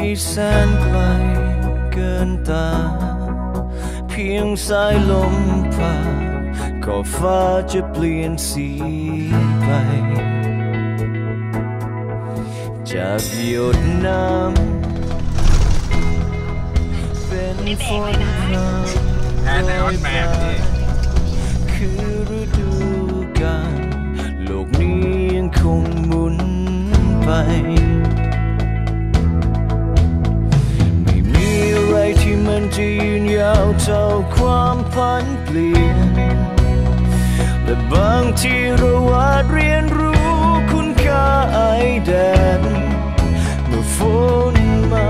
แสนไกลเกินตาเพียงสายลมผ่านก็ฟ้าจะเปลี่ยนสีไปจากหยดน้ำเป็นฝนพรำลอยมาคือฤดูกาลโลกนี้ยังคงหมุนไปไม่มีอะไรที่มันจะยืนยาวเท่าความพันเปลี่ยนแต่บางทีเราอาจเรียนรู้คุณค่าไอแดดเมื่อฝนมา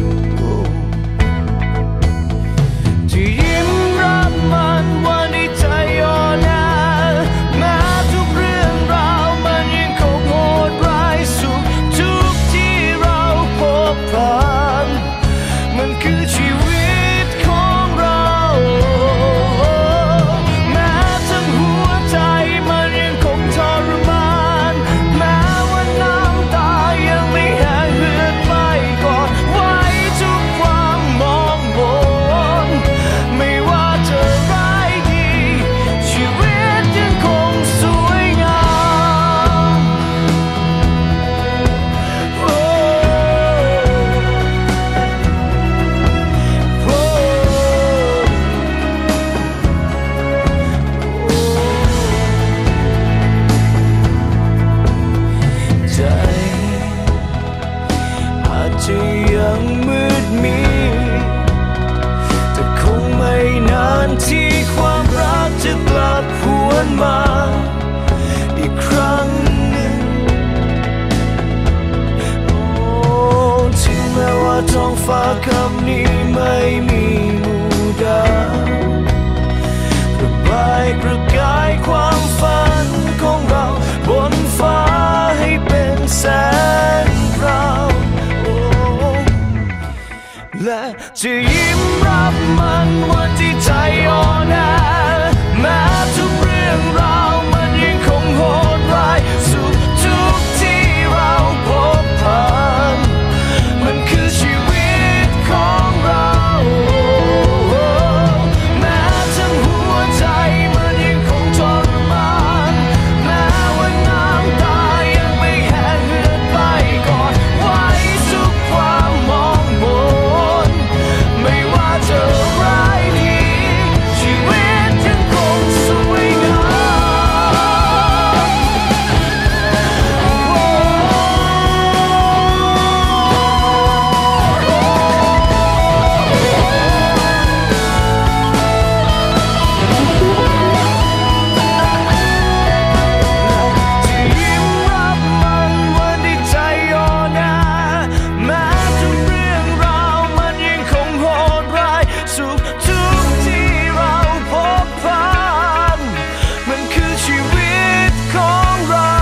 ที่ยิ้มรับมันวันที่ใจอ่อนแอแม้ทุกเรื่องราวมันยังคงโหดร้ายสุขทุกที่เราพบผ่านมันคือชีวิตของเราแม้ทั้งหัวใจมันยังคงทรมานแม้ว่าน้ำตายังไม่แห้งเหือดไปก่อนไว้ทุกความมองบนไม่ว่าจะร้ายดีชีวิตยังคงสวยงามใจอาจจะยังมืดมิดแต่คงไม่นานที่ความรักจะกลับหวนมาอีกครั้งหนึ่งโอ้ถึงแม้ว่าท้องฟ้าคำนี้ไม่มีหมู่ดาวประบายประกายความฝันของเราบนฟ้าให้เป็นแสงพราวและจะยิ้มรับมันวันที่ใจอ่อนแอแม้ทุกเรื่องราวมันยังคงโหดร้ายสุขทุกที่เราพบผ่านมันคือชีวิตของเราแม้ทั้งหัวใจมันยังคงทรมานแม้ว่าน้ำตายังไม่แห้งเหือดไปก่อนไว้ทุกความมองบนไม่ว่าจะร้ายดีชีวิตยังคงสวยงามที่ยิ้มรับมันวันที่ใจอ่อนแอแม้ทุกเรื่องราวมันยังคงโหดร้ายสุขทุกที่เราพบผ่านมันคือชีวิตของเรา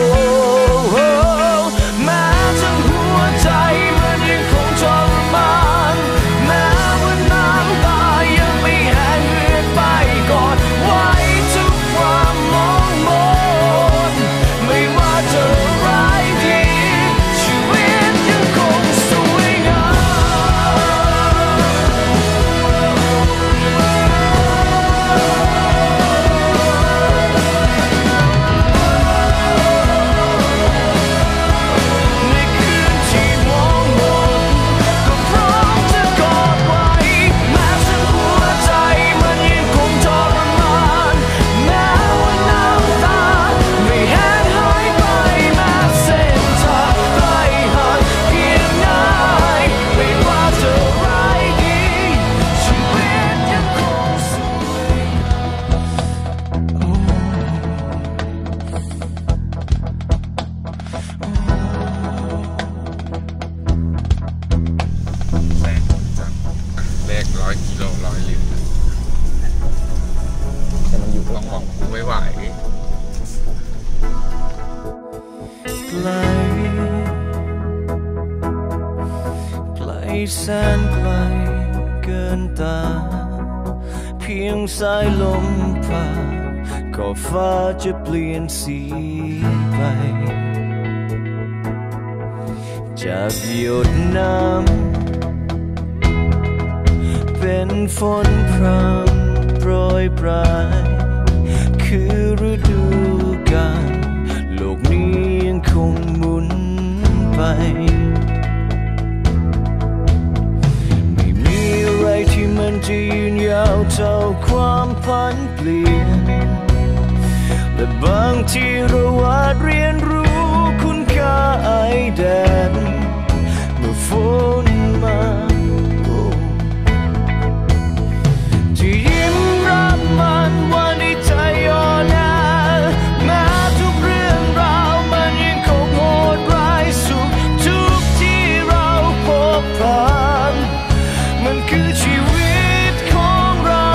แม้ทั้งหัวใจมันยังคงทรมานแม้ว่าน้ำตายังไม่แห้งเหือดไปก่อนไว้ทุกความมองมนไม่ว่าจะร้ายดีชีวิตยังคงสวยงามในคืนที่มองมนก็พร้อมจะกอดไว้แม้ทั้งหัวใจมันยังคงทรมานแม้ว่าน้ำตาไม่แห้งหายไปแม้เส้นทางไกลห่างเพียงไหนไม่ว่าจะร้ายดีชีวิตยังคงสวยแรงจังแรก100 กิโล100 ลิตรแต่มันอยู่ต้องหวังกูไม่ไหวไกลไกลแสนไกลเกินตาเพียงสายลมผ่านก็ฟ้าจะเปลี่ยนสีไปจากหยดน้ำเป็นฝนพรำโปรยปลายคือฤดูกาลโลกนี้ยังคงหมุนไปไม่มีอะไรที่มันจะยืนยาวเท่าความพันเปลี่ยนแต่บางทีเราอาจเรียนรู้คุณค่าไอแดดเมื่อฝนมาที่ยิ้มรับมันวันที่ใจอ่อนแอแม้ทุกเรื่องราวมันยังคงโหดร้ายสุขทุกที่เราพบผ่านมันคือชีวิตของเรา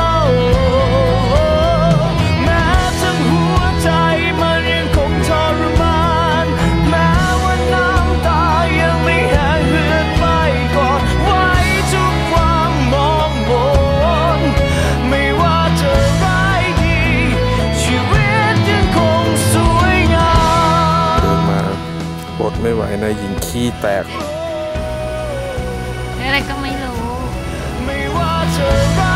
แม้ทั้งหัวใจมันยังคงทรมานแม้ว่าน้ำตายังไม่แห้งเหือดไปก่อนไว้ทุกความมองมนไม่ว่าจะร้ายดีชีวิตยังคงสวยงามเดินมาอดไม่ไหวนะหญิงขี้แตกอะไรก็ไม่รู้ไม่ว่าจะร้